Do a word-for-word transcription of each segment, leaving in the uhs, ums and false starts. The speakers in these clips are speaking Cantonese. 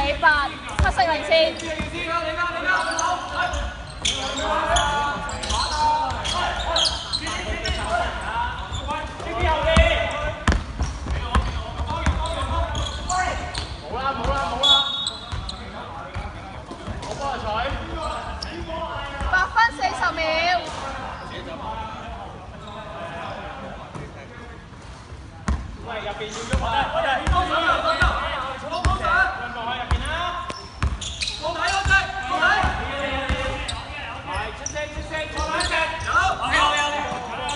比八，黑色領先。八分四十秒。 喂，入邊要喐啊！我哋幫手啊！幫手，幫幫手啊！兩個喺入邊啦。我睇我睇我睇。係出聲出聲，坐埋一隻。有有有有。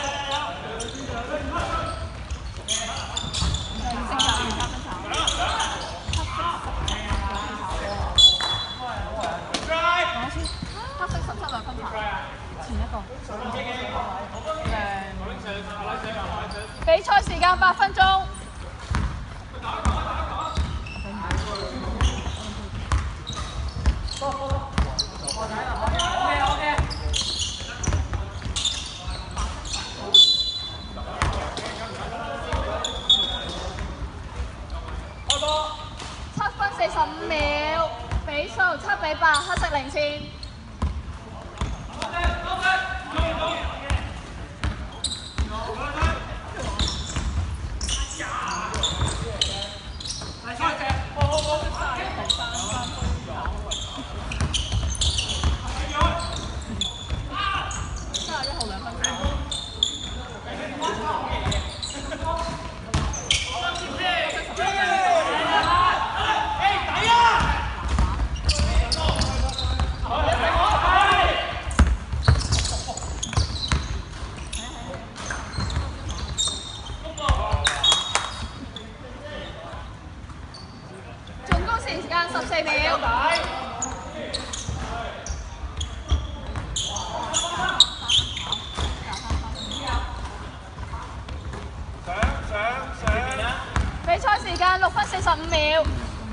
黑色十七兩分球。前一個。比賽時間八分鐘。七分四十五秒，比數七比八，黑色領先。時間十四秒。比賽時間六分四十五秒。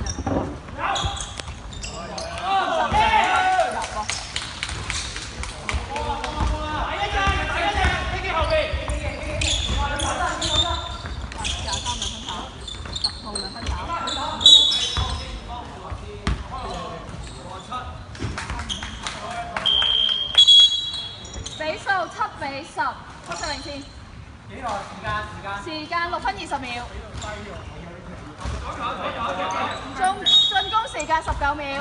比數七比十，黑色領先。幾耐時間？時間？時間六分二十秒。進進攻時間十九秒。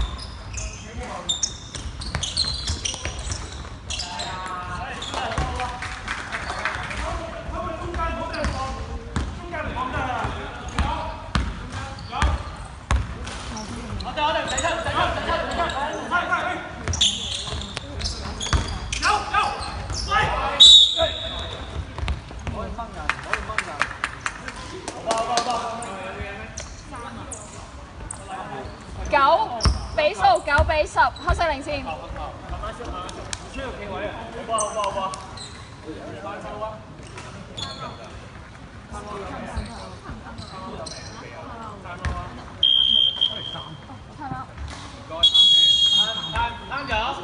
我哋我哋唔使出唔使出唔使出唔使出，快快快！九比數九比十，黑色領先。啱咗。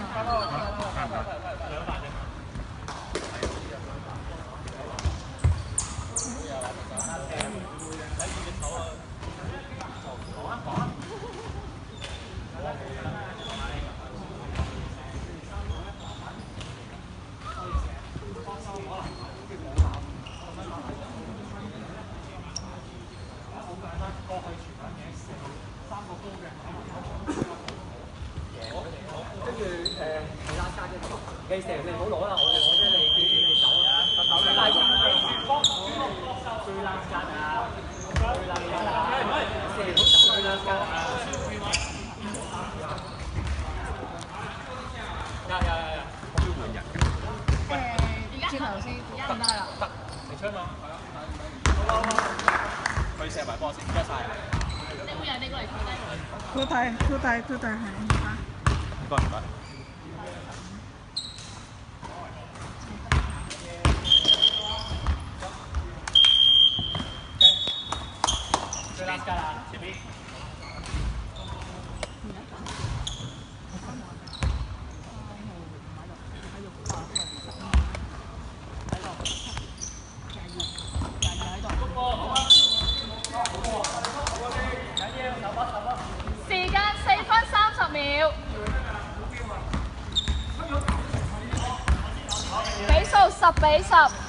你成你唔好攞啦，我哋攞咗你你你手啊！快啲！最爛間啊！最爛間啊！射唔好走最爛間啊！有有有有，我要換人嘅。誒，轉頭先，而家唔得啦。得，你出嘛？好啦好啦，佢射埋波先，唔該晒。你會人哋過嚟拖低佢。 拖低拖低拖低係唔該。 唔該唔該。前面。 十比十。